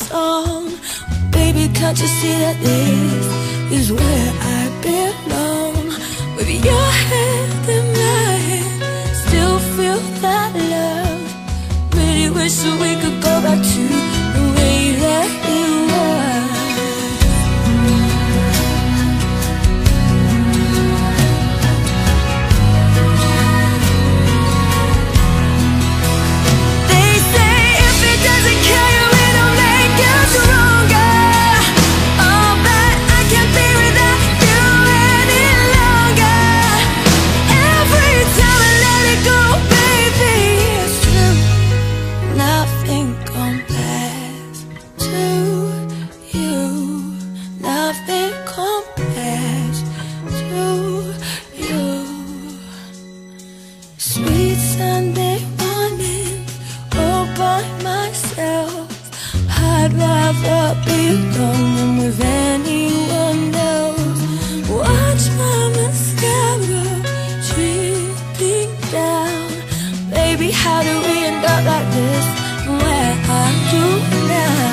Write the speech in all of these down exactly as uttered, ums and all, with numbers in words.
song. Baby, can't you see that this is where I belong? With your hand in my hand, still feel that love. Really wish that we could go back to the way that it was. They say if it doesn't kill you, it'll make you stronger. Oh, but I can't be without you any longer. Every time I let it go, baby, it's true. Nothing compares to you. Nothing compares to you. Sweet Sunday morning, all by myself. I'd rather be alone with anyone else. Watch my mascara dripping down. Baby, how do we end up like this? Where are you now?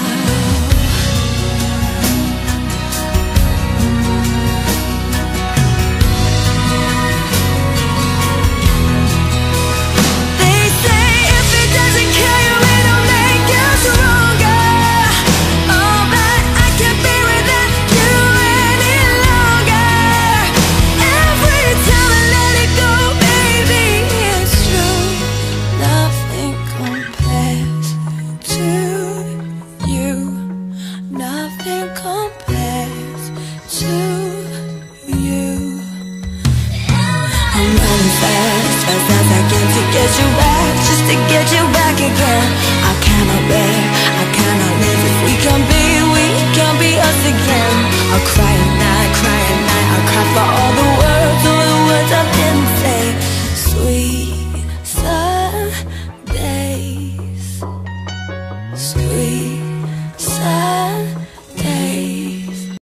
They say if it doesn't kill you, it'll make you stronger. Oh, but I can't be without you any longer. Every time I let it go, baby, it's true. Nothing compares to you. Nothing compares to you. I'm running fast, fast as I can to get you back, just to get you back again. I cannot bear